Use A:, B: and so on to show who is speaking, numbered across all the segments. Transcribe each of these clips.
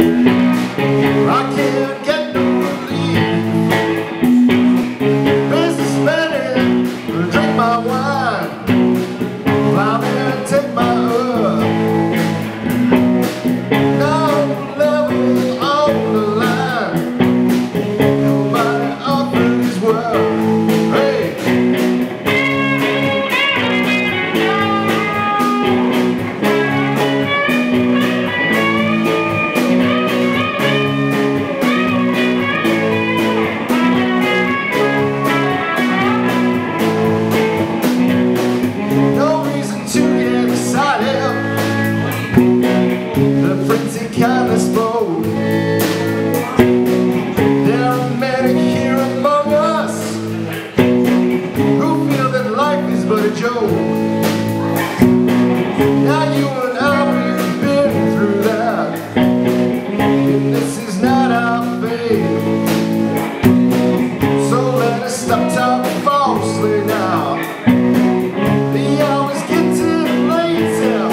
A: I can't get no relief. Businessman, drink my wine, climb in, take my up. No level on the line, nobody offers well. Hey. The frenzy kind of spoke. There are many here among us who feel that life is but a joke. Now you and I, we've been through that, and this is not our fate. So let us stop talking falsely now. The hour's getting late now.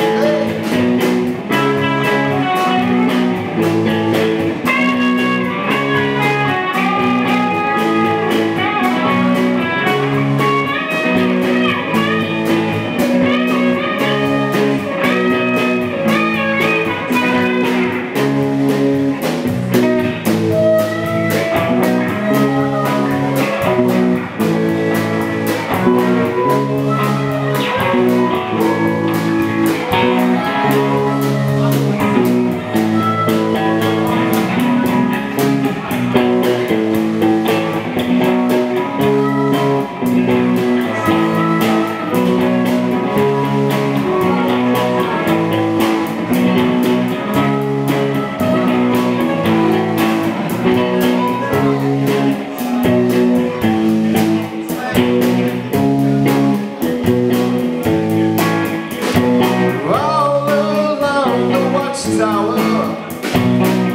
A: Watchtower,